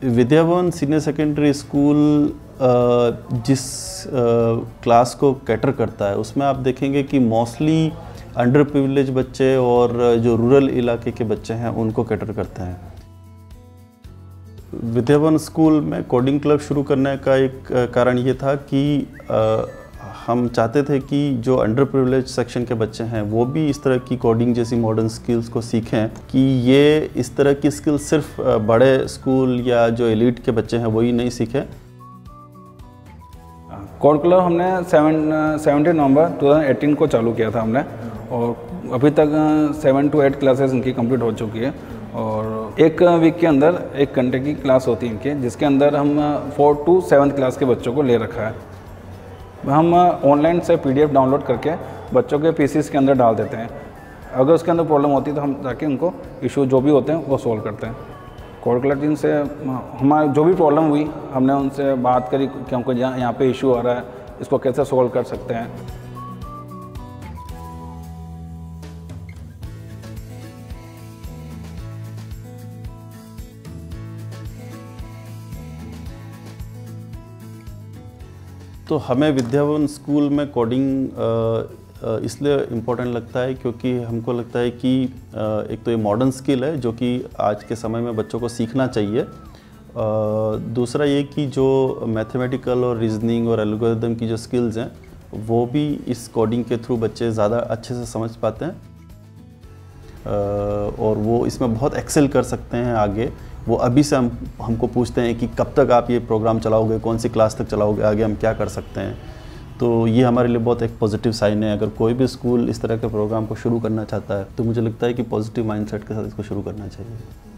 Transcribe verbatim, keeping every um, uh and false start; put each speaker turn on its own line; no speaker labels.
विद्यावन senior secondary school जिस class को cater करता है उसमें आप देखेंगे कि मोस्टली अंडर प्रिविलेज बच्चे और जो रूरल इलाके के बच्चे हैं उनको कैटर करते हैं। विद्यावन स्कूल में कोडिंग क्लब शुरू करने का एक कारण ये था कि आ, हम चाहते थे कि जो अंडर प्रिविलेज सेक्शन के बच्चे हैं वो भी इस तरह की कोडिंग जैसी मॉडर्न स्किल्स को सीखें कि ये इस तरह की स्किल्स सिर्फ बड़े स्कूल या जो एलीट के बच्चे हैं वही नहीं सीखें।
कोड क्लब हमने सेवन सेवनटीन नवंबर दो हज़ार अठारह को चालू किया था हमने, और अभी तक सेवन टू एट क्लासेस इनकी कंप्लीट हो चुकी है। और एक वीक के अंदर एक घंटे की क्लास होती है इनकी, जिसके अंदर हम फोर्थ टू सेवन्थ क्लास के बच्चों को ले रखा है। हम ऑनलाइन से पीडीएफ डाउनलोड करके बच्चों के पीसीस के अंदर डाल देते हैं। अगर उसके अंदर प्रॉब्लम होती है तो हम जाके उनको इशू जो भी होते हैं वो सॉल्व करते हैं। कोड क्लब टीम से हमारी जो भी प्रॉब्लम हुई हमने उनसे बात करी कि हमको यहाँ यहाँ पे इशू आ रहा है, इसको कैसे सॉल्व कर सकते हैं।
तो हमें विद्यावन स्कूल में कोडिंग इसलिए इम्पोर्टेंट लगता है क्योंकि हमको लगता है कि एक तो ये मॉडर्न स्किल है जो कि आज के समय में बच्चों को सीखना चाहिए। दूसरा ये कि जो मैथमेटिकल और रीजनिंग और एल्गोरिदम की जो स्किल्स हैं वो भी इस कोडिंग के थ्रू बच्चे ज़्यादा अच्छे से समझ पाते हैं और वो इसमें बहुत एक्सेल कर सकते हैं आगे। वो अभी से हम हमको पूछते हैं कि कब तक आप ये प्रोग्राम चलाओगे, कौन सी क्लास तक चलाओगे, आगे हम क्या कर सकते हैं। तो ये हमारे लिए बहुत एक पॉजिटिव साइन है। अगर कोई भी स्कूल इस तरह के प्रोग्राम को शुरू करना चाहता है तो मुझे लगता है कि पॉजिटिव माइंडसेट के साथ इसको शुरू करना चाहिए।